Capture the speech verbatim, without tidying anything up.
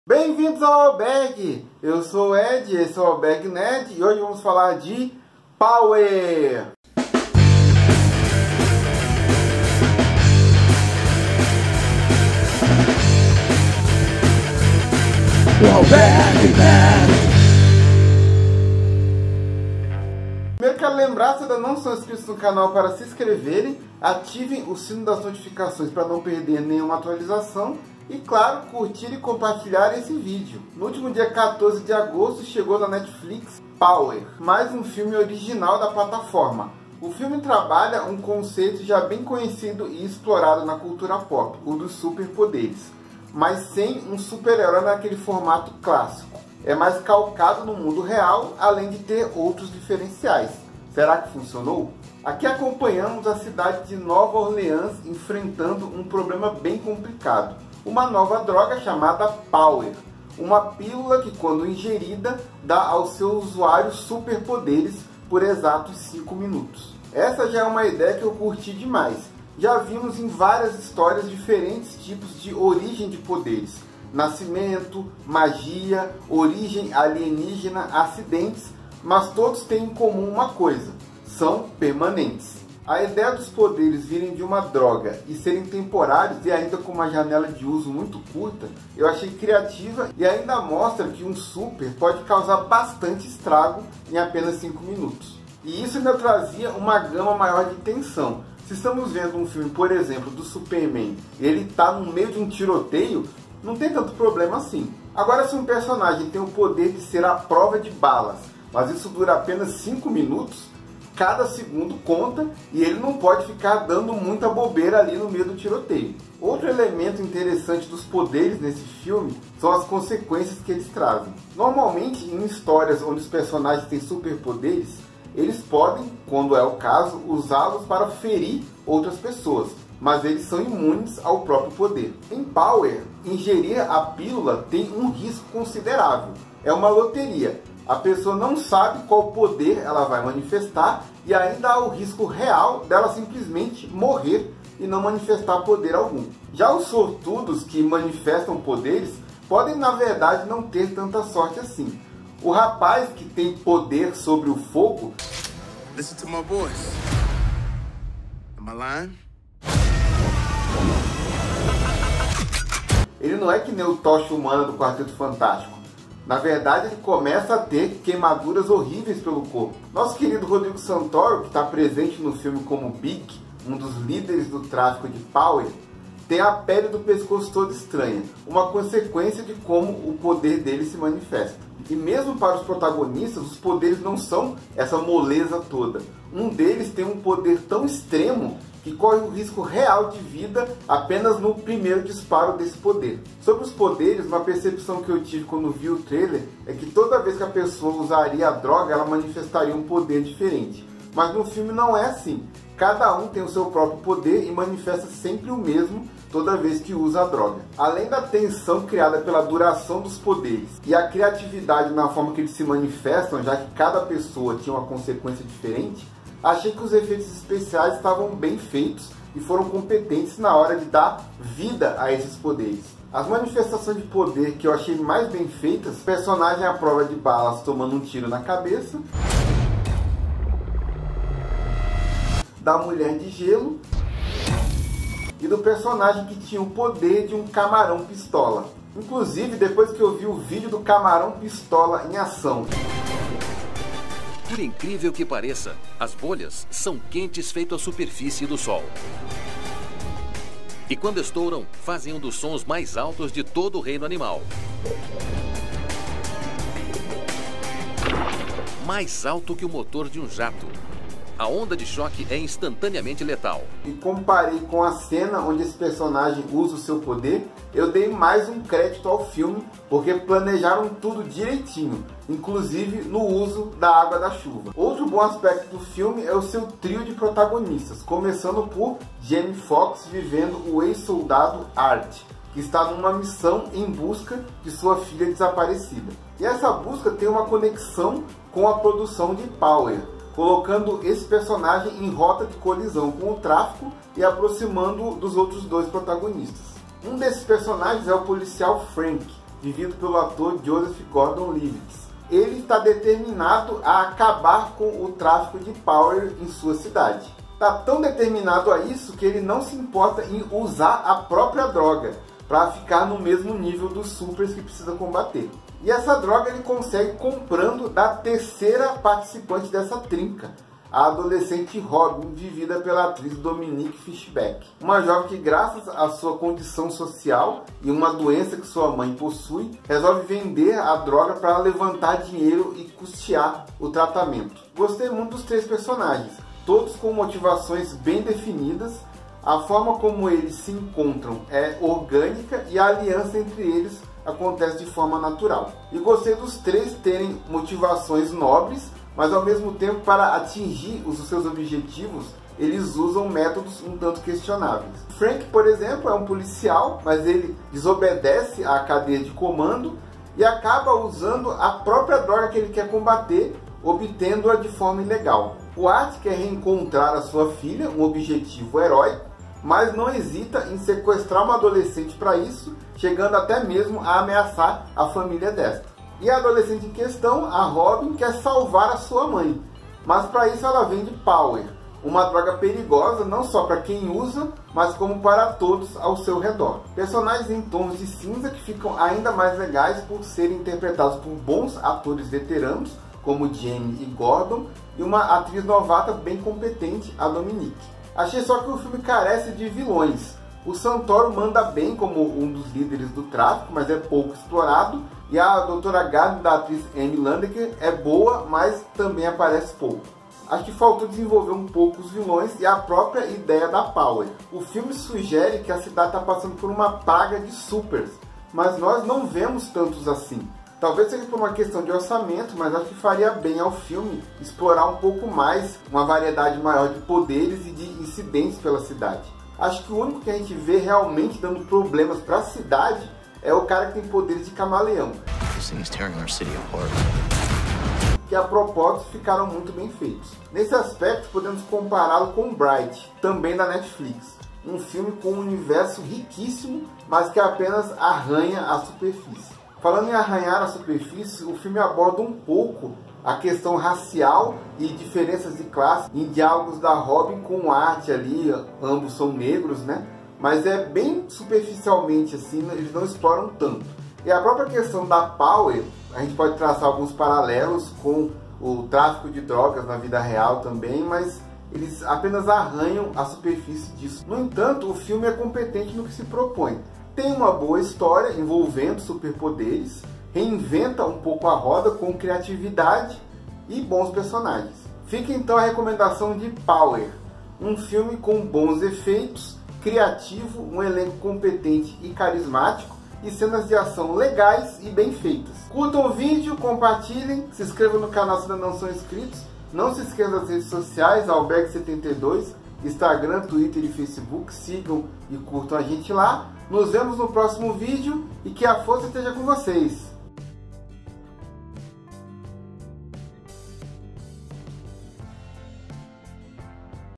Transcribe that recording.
Bem-vindos ao Alberg! Eu sou o Ed, esse é o Alberg Nerd e hoje vamos falar de Power! Alberg Nerd! Primeiro quero lembrar, se ainda não são inscritos no canal, para se inscreverem, ativem o sino das notificações para não perder nenhuma atualização e, claro, curtir e compartilhar esse vídeo. No último dia quatorze de agosto chegou na Netflix Power, mais um filme original da plataforma. O filme trabalha um conceito já bem conhecido e explorado na cultura pop, o dos superpoderes, mas sem um super-herói naquele formato clássico. É mais calcado no mundo real, além de ter outros diferenciais. Será que funcionou? Aqui acompanhamos a cidade de Nova Orleans enfrentando um problema bem complicado. Uma nova droga chamada Power. Uma pílula que, quando ingerida, dá ao seu usuário superpoderes por exatos cinco minutos. Essa já é uma ideia que eu curti demais. Já vimos em várias histórias diferentes tipos de origem de poderes. Nascimento, magia, origem alienígena, acidentes, mas todos têm em comum uma coisa: são permanentes. A ideia dos poderes virem de uma droga e serem temporários e ainda com uma janela de uso muito curta, eu achei criativa e ainda mostra que um super pode causar bastante estrago em apenas cinco minutos. E isso ainda trazia uma gama maior de tensão. Se estamos vendo um filme, por exemplo, do Superman, e ele está no meio de um tiroteio, não tem tanto problema assim. Agora, se um personagem tem o poder de ser à prova de balas, mas isso dura apenas cinco minutos, cada segundo conta e ele não pode ficar dando muita bobeira ali no meio do tiroteio. Outro elemento interessante dos poderes nesse filme são as consequências que eles trazem. Normalmente, em histórias onde os personagens têm superpoderes, eles podem, quando é o caso, usá-los para ferir outras pessoas, mas eles são imunes ao próprio poder. Em Power, ingerir a pílula tem um risco considerável. É uma loteria. A pessoa não sabe qual poder ela vai manifestar e ainda há o risco real dela simplesmente morrer e não manifestar poder algum. Já os sortudos que manifestam poderes podem, na verdade, não ter tanta sorte assim. O rapaz que tem poder sobre o fogo... Listen to my voice. Am I lying? Ele não é que nem o Tocha Humana do Quarteto Fantástico. Na verdade, ele começa a ter queimaduras horríveis pelo corpo. Nosso querido Rodrigo Santoro, que está presente no filme como Big, um dos líderes do tráfico de Power, tem a pele do pescoço toda estranha, uma consequência de como o poder dele se manifesta. E mesmo para os protagonistas, os poderes não são essa moleza toda. Um deles tem um poder tão extremo que corre o risco real de vida apenas no primeiro disparo desse poder. Sobre os poderes, uma percepção que eu tive quando vi o trailer é que toda vez que a pessoa usaria a droga, ela manifestaria um poder diferente. Mas no filme não é assim. Cada um tem o seu próprio poder e manifesta sempre o mesmo toda vez que usa a droga. Além da tensão criada pela duração dos poderes e a criatividade na forma que eles se manifestam, já que cada pessoa tinha uma consequência diferente, achei que os efeitos especiais estavam bem feitos e foram competentes na hora de dar vida a esses poderes. As manifestações de poder que eu achei mais bem feitas, personagem à prova de balas tomando um tiro na cabeça, da mulher de gelo e do personagem que tinha o poder de um camarão pistola. Inclusive, depois que eu vi o vídeo do camarão pistola em ação... Por incrível que pareça, as bolhas são quentes feito à superfície do Sol. E quando estouram, fazem um dos sons mais altos de todo o reino animal. Mais alto que o motor de um jato. A onda de choque é instantaneamente letal. E comparei com a cena onde esse personagem usa o seu poder, eu dei mais um crédito ao filme, porque planejaram tudo direitinho, inclusive no uso da água da chuva. Outro bom aspecto do filme é o seu trio de protagonistas, começando por Jamie Foxx vivendo o ex-soldado Art, que está numa missão em busca de sua filha desaparecida. E essa busca tem uma conexão com a produção de Power, colocando esse personagem em rota de colisão com o tráfico e aproximando dos outros dois protagonistas. Um desses personagens é o policial Frank, vivido pelo ator Joseph Gordon-Levitt. Ele está determinado a acabar com o tráfico de Power em sua cidade. Está tão determinado a isso que ele não se importa em usar a própria droga para ficar no mesmo nível dos supers que precisa combater. E essa droga ele consegue comprando da terceira participante dessa trinca, a adolescente Robin, vivida pela atriz Dominique Fishback. Uma jovem que, graças à sua condição social e uma doença que sua mãe possui, resolve vender a droga para levantar dinheiro e custear o tratamento. Gostei muito dos três personagens, todos com motivações bem definidas. A forma como eles se encontram é orgânica e a aliança entre eles acontece de forma natural. E gostei dos três terem motivações nobres, mas ao mesmo tempo, para atingir os seus objetivos, eles usam métodos um tanto questionáveis. Frank, por exemplo, é um policial, mas ele desobedece à cadeia de comando e acaba usando a própria droga que ele quer combater, obtendo-a de forma ilegal. O Art quer reencontrar a sua filha, um objetivo heróico, mas não hesita em sequestrar uma adolescente para isso, chegando até mesmo a ameaçar a família desta. E a adolescente em questão, a Robin, quer salvar a sua mãe, mas para isso ela vende Power, uma droga perigosa não só para quem usa, mas como para todos ao seu redor. Personagens em tons de cinza que ficam ainda mais legais por serem interpretados por bons atores veteranos, como Jamie e Gordon, e uma atriz novata bem competente, a Dominique. Achei só que o filme carece de vilões. O Santoro manda bem como um dos líderes do tráfico, mas é pouco explorado. E a doutora Gardner, da atriz Amy Landecker, é boa, mas também aparece pouco. Acho que faltou desenvolver um pouco os vilões e a própria ideia da Power. O filme sugere que a cidade está passando por uma praga de supers, mas nós não vemos tantos assim. Talvez seja por uma questão de orçamento, mas acho que faria bem ao filme explorar um pouco mais uma variedade maior de poderes e de incidentes pela cidade. Acho que o único que a gente vê realmente dando problemas para a cidade é o cara que tem poderes de camaleão, que a propósito ficaram muito bem feitos. Nesse aspecto podemos compará-lo com Bright, também da Netflix, um filme com um universo riquíssimo, mas que apenas arranha a superfície. Falando em arranhar a superfície, o filme aborda um pouco a questão racial e diferenças de classe em diálogos da Robin com o Art ali, ambos são negros, né? Mas é bem superficialmente assim, eles não exploram tanto. E a própria questão da Power, a gente pode traçar alguns paralelos com o tráfico de drogas na vida real também, mas eles apenas arranham a superfície disso. No entanto, o filme é competente no que se propõe. Tem uma boa história envolvendo superpoderes, reinventa um pouco a roda com criatividade e bons personagens. Fica então a recomendação de Power, um filme com bons efeitos, criativo, um elenco competente e carismático e cenas de ação legais e bem feitas. Curtam o vídeo, compartilhem, se inscrevam no canal se ainda não são inscritos. Não se esqueçam das redes sociais, Alberg setenta e dois, Instagram, Twitter e Facebook. Sigam e curtam a gente lá. Nos vemos no próximo vídeo e que a força esteja com vocês.